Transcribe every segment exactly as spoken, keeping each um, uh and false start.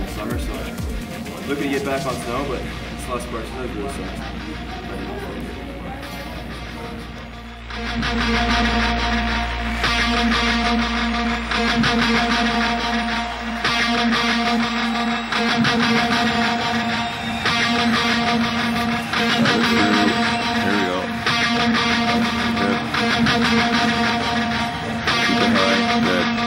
last summer, so looking to get back on snow, but this last part of it really sucks. Here we go. Good. Keep it high. Good.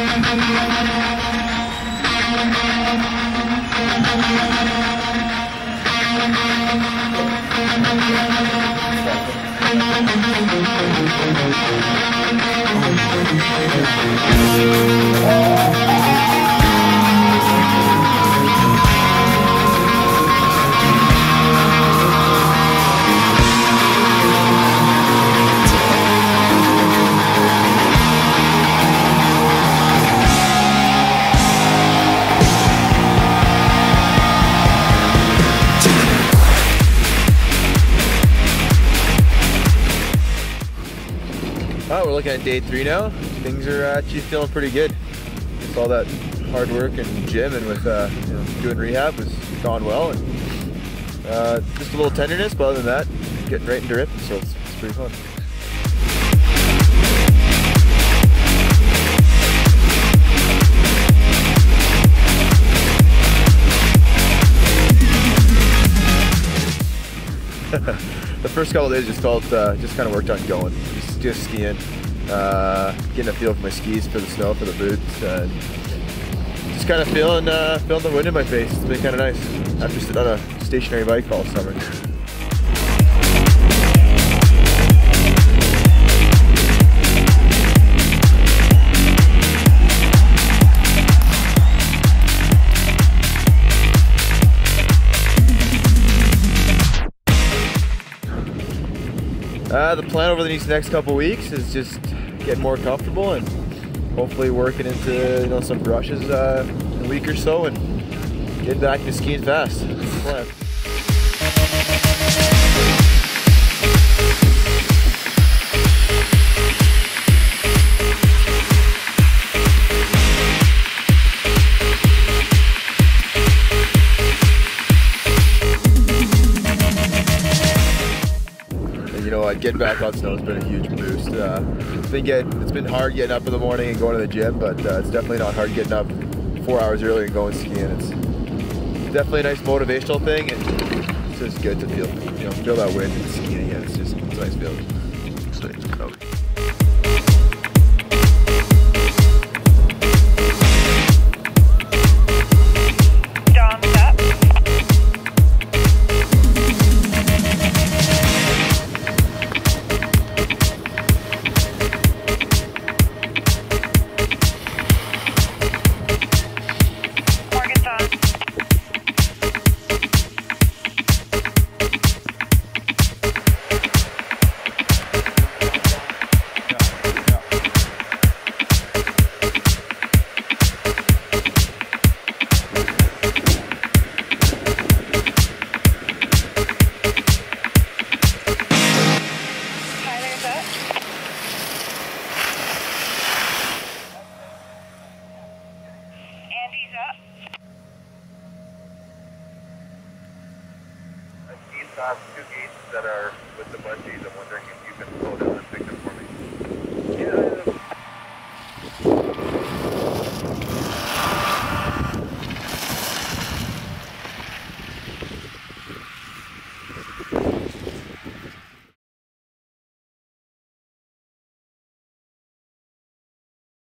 We're looking at day three now. Things are actually feeling pretty good. Just all that hard work and gym and with uh, you know, doing rehab has gone well. And uh, just a little tenderness, but other than that, getting right into ripping, so it's, it's pretty fun. The first couple of days just felt, uh, just kind of worked on going. Just, just skiing, uh, getting a feel for my skis, for the snow, for the boots, and just kind of feeling, uh, feeling the wind in my face. It's been kind of nice after sitting on a stationary bike all summer. Uh, the plan over these next couple weeks is just getting more comfortable and hopefully working into you know some brushes uh, in a week or so and getting back into skiing fast. That's the plan. You know what, getting back on snow has been a huge boost. Uh, it's been getting, it's been hard getting up in the morning and going to the gym, but uh, it's definitely not hard getting up four hours early and going skiing. It's definitely a nice motivational thing, and it's just good to feel, you know, feel that wind and skiing again. It's just, it's a nice feeling. It's nice to cover. Two gates that are with the bungees. I'm wondering if you can pull